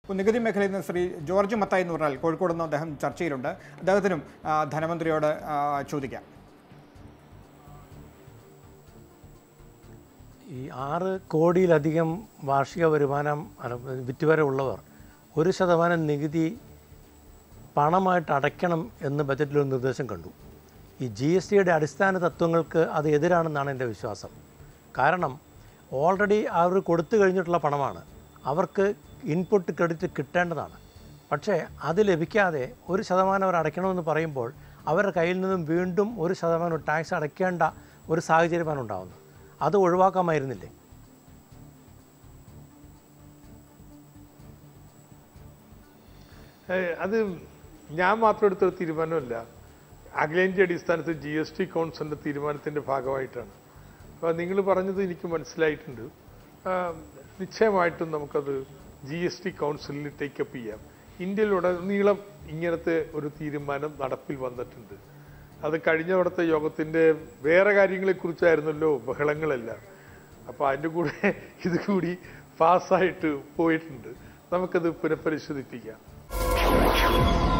നികുതി മേഖലയിൽ നിന്ന് ശ്രീ ജോർജ് മത്തായി എന്ന് പറഞ്ഞാൽ കോഴിക്കോട് നിന്ന് അദ്ദേഹം ചർച്ചയിലുണ്ട്. അദ്ദേഹത്തിനും ധനമന്ത്രിയോട് ചോദിക്കാം. ഈ 6 കോടിയിലധികം വാർഷിക വരുമാനം വിറ്റുവര ഉള്ളവർ 1% നികുതി പണമായിട്ട് അടയ്ക്കണം എന്ന് ബജറ്റിലൊരു നിർദ്ദേശം കണ്ടു. ഈ GSTയുടെ അടിസ്ഥാന തത്വങ്ങൾക്ക് അത് എതിരാണെന്നാണ് എൻ്റെ വിശ്വാസം. കാരണം ഓൾറെഡി അവർ കൊടുത്തു കഴിഞ്ഞിട്ടുള്ള പണമാണ്, അവർക്ക് ഇൻപുട്ട് ക്രെഡിറ്റ് കിട്ടേണ്ടതാണ്. പക്ഷേ അത് ലഭിക്കാതെ 1% അവർ അടയ്ക്കണമെന്ന് പറയുമ്പോൾ അവരുടെ കയ്യിൽ നിന്നും വീണ്ടും 1% ടാക്സ് അടയ്ക്കേണ്ട ഒരു സാഹചര്യമാണ് ഉണ്ടാകുന്നത്. അത് ഒഴിവാക്കാമായിരുന്നില്ലേ? അത് ഞാൻ മാത്രം എടുത്തൊരു തീരുമാനമല്ല, അഖിലേന്ത്യാ അടിസ്ഥാനത്തിൽ GST കൗൺസിലിൻ്റെ തീരുമാനത്തിൻ്റെ ഭാഗമായിട്ടാണ്. അപ്പോൾ നിങ്ങൾ പറഞ്ഞത് എനിക്ക് മനസ്സിലായിട്ടുണ്ട്. നിശ്ചയമായിട്ടും നമുക്കത് GST കൗൺസിലിൽ ടേക്കപ്പ് ചെയ്യാം. ഇന്ത്യയിലുടനീളം ഇങ്ങനത്തെ ഒരു തീരുമാനം നടപ്പിൽ വന്നിട്ടുണ്ട്. അത് കഴിഞ്ഞ അവിടുത്തെ യോഗത്തിൻ്റെ വേറെ കാര്യങ്ങളെക്കുറിച്ചായിരുന്നല്ലോ ബഹളങ്ങളെല്ലാം. അപ്പോൾ അതിൻ്റെ കൂടെ ഇത് കൂടി പാസ്സായിട്ട് പോയിട്ടുണ്ട്. നമുക്കത് പുനഃപരിശോധിപ്പിക്കാം.